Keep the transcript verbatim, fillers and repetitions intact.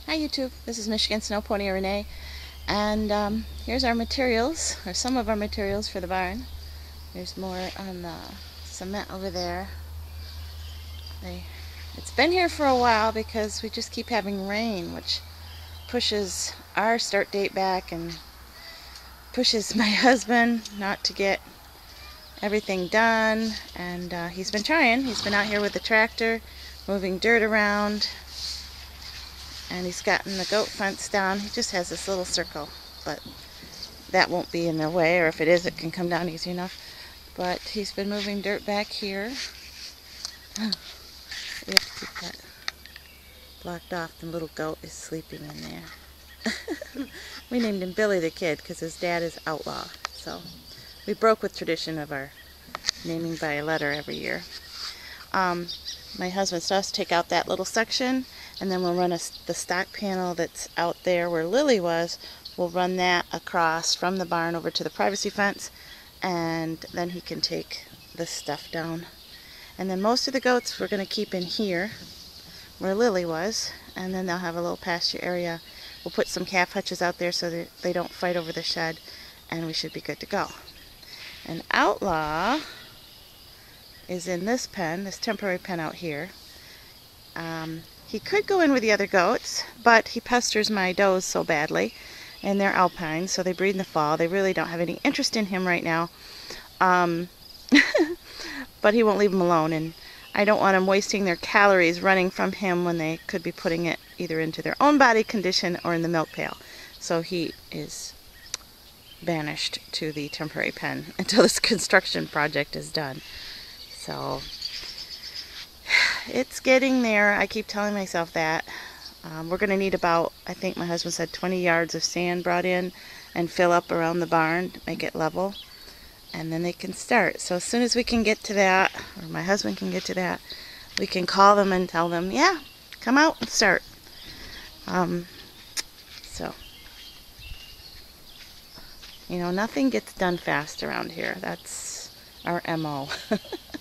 Hi YouTube, this is Michigan Snow Pony Renee, and um, here's our materials, or some of our materials for the barn. There's more on the cement over there. They, it's been here for a while because we just keep having rain, which pushes our start date back and pushes my husband not to get everything done. And uh, he's been trying. He's been out here with the tractor, moving dirt around. And he's gotten the goat fence down. He just has this little circle, but that won't be in the way, or if it is, it can come down easy enough. But he's been moving dirt back here. We have to keep that blocked off. The little goat is sleeping in there. We named him Billy the Kid because his dad is outlaw. So we broke with tradition of our naming by a letter every year. Um, my husband still has to take out that little section, and then we'll run a, the stock panel that's out there where Lily was. We'll run that across from the barn over to the privacy fence, and then he can take this stuff down. And then most of the goats we're going to keep in here where Lily was, and then they'll have a little pasture area. We'll put some calf hutches out there so that they don't fight over the shed, and we should be good to go. And Outlaw is in this pen, this temporary pen out here. Um, he could go in with the other goats, but he pesters my does so badly, and they're alpine, so they breed in the fall. They really don't have any interest in him right now, um, but he won't leave them alone, and I don't want them wasting their calories running from him when they could be putting it either into their own body condition or in the milk pail. So he is banished to the temporary pen until this construction project is done. So it's getting there. I keep telling myself that. Um, we're going to need about, I think my husband said, twenty yards of sand brought in and fill up around the barn to make it level. And then they can start. So as soon as we can get to that, or my husband can get to that, we can call them and tell them, yeah, come out and start. Um, so, you know, nothing gets done fast around here. That's our M O